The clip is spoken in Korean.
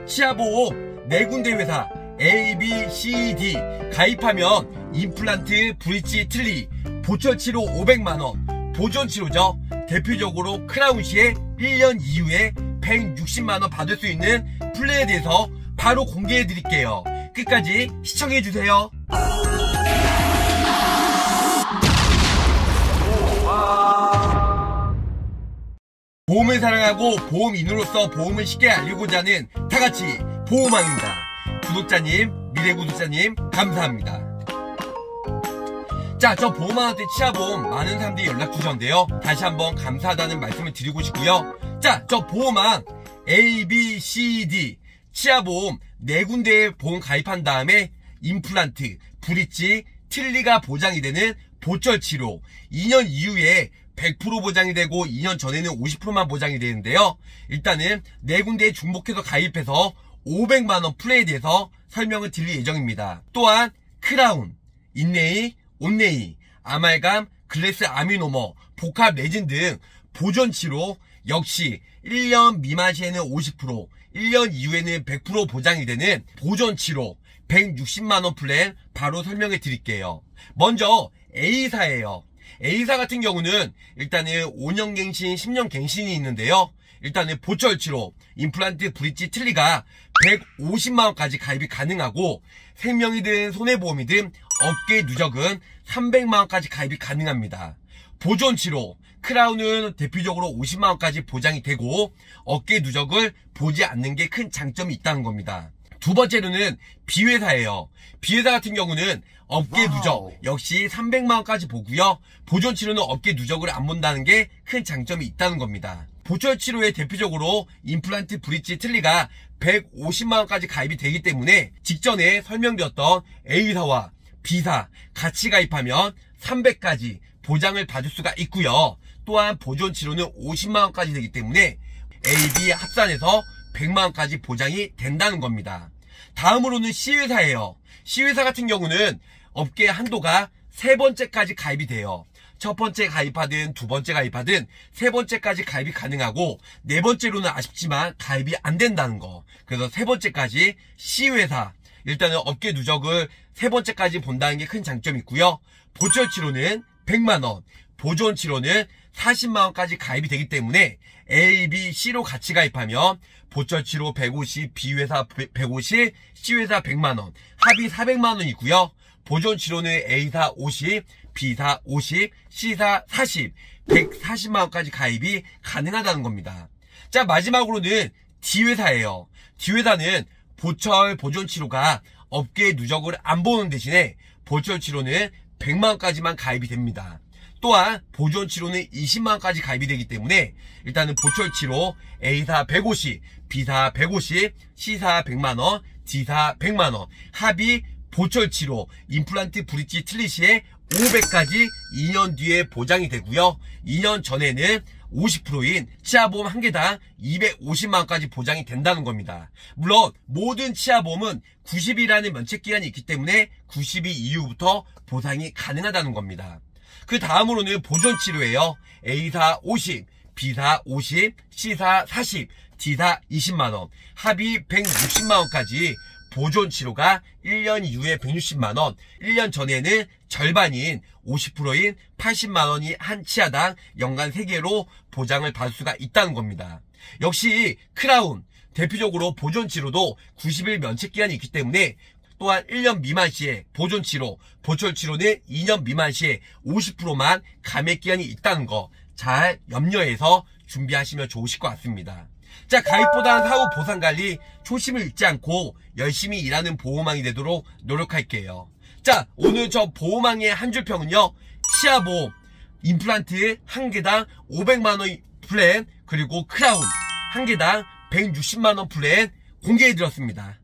치아보험 4군데 회사 A, B, C, D 가입하면 임플란트, 브릿지, 틀니, 보철치료 500만원, 보존치료죠. 대표적으로 크라운시에 1년 이후에 160만원 받을 수 있는 플랜에 대해서 바로 공개해드릴게요. 끝까지 시청해주세요. 보험을 사랑하고 보험인으로서 보험을 쉽게 알리고자 하는 다같이 보험왕입니다. 구독자님, 미래구독자님 감사합니다. 자, 저 보험왕한테 치아보험 많은 사람들이 연락 주셨는데요. 다시 한번 감사하다는 말씀을 드리고 싶고요. 자, 저 보험왕 A, B, C, D 치아보험 4군데에 보험 가입한 다음에 임플란트, 브릿지, 틀니가 보장이 되는 보철치료 2년 이후에 100% 보장이 되고 2년 전에는 50%만 보장이 되는데요. 일단은 4군데에 중복해서 가입해서 500만원 플랜에 대해서 설명을 드릴 예정입니다. 또한 크라운, 인네이, 온네이, 아말감, 글래스 아미노머, 복합 레진 등 보존치료 역시 1년 미만 시에는 50%, 1년 이후에는 100% 보장이 되는 보존치료 160만원 플랜 바로 설명해 드릴게요. 먼저 A사예요. A사 같은 경우는 일단은 5년 갱신, 10년 갱신이 있는데요. 일단은 보철치료, 임플란트, 브릿지, 틀니가 150만원까지 가입이 가능하고 생명이든 손해보험이든 어깨 누적은 300만원까지 가입이 가능합니다. 보존치료, 크라운은 대표적으로 50만원까지 보장이 되고 어깨 누적을 보지 않는 게 큰 장점이 있다는 겁니다. 두 번째로는 B회사예요. B회사 같은 경우는 어깨 누적 역시 300만원까지 보고요. 보존치료는 어깨 누적을 안 본다는 게 큰 장점이 있다는 겁니다. 보철치료에 대표적으로 임플란트, 브릿지, 틀니가 150만원까지 가입이 되기 때문에 직전에 설명드렸던 A사와 B사 같이 가입하면 300까지 보장을 받을 수가 있고요. 또한 보존치료는 50만원까지 되기 때문에 A, B 합산해서 100만원까지 보장이 된다는 겁니다. 다음으로는 C회사예요. C회사 같은 경우는 업계 한도가 3번째까지 가입이 돼요. 첫 번째 가입하든 두 번째 가입하든 3번째까지 가입이 가능하고 4번째로는 아쉽지만 가입이 안 된다는 거. 그래서 3번째까지 C회사 일단은 업계 누적을 3번째까지 본다는 게 큰 장점이 있고요. 보철치료는 100만원, 보존치료는 40만원까지 가입이 되기 때문에 A, B, C로 같이 가입하면 보철치료 150, B회사 150, C회사 100만원, 합이 400만원이고요. 보존치료는 A사 50, B사 50, C사 40, 140만원까지 가입이 가능하다는 겁니다. 자, 마지막으로는 D회사예요. D회사는 보철 보존치료가 업계 누적을 안 보는 대신에 보철치료는 100만원까지만 가입이 됩니다. 또한 보존치료는 20만원까지 가입이 되기 때문에 일단은 보철치료 A사 150, B사 150, C사 100만원, D사 100만원, 합이 보철치료, 임플란트, 브릿지, 틀니 시에 500까지 2년 뒤에 보장이 되고요. 2년 전에는 50%인 치아보험 한 개당 250만원까지 보장이 된다는 겁니다. 물론 모든 치아보험은 90일이라는 면책기간이 있기 때문에 90일 이후부터 보상이 가능하다는 겁니다. 그 다음으로는 보존치료예요. A사 50, B사 50, C사 40, D사 20만원, 합이 160만원까지 보존치료가 1년 이후에 160만원, 1년 전에는 절반인 50%인 80만원이 한 치아당 연간 3개로 보장을 받을 수가 있다는 겁니다. 역시 크라운, 대표적으로 보존치료도 90일 면책기간이 있기 때문에 또한 1년 미만 시에 보존치료, 보철치료는 2년 미만 시에 50%만 감액기간이 있다는 거 잘 염려해서 준비하시면 좋으실 것 같습니다. 자, 가입보다는 사후 보상관리 초심을 잃지 않고 열심히 일하는 보험왕이 되도록 노력할게요. 자, 오늘 저 보험왕의 한 줄평은요. 치아보험, 임플란트 한 개당 500만원 플랜, 그리고 크라운 한 개당 160만원 플랜 공개해드렸습니다.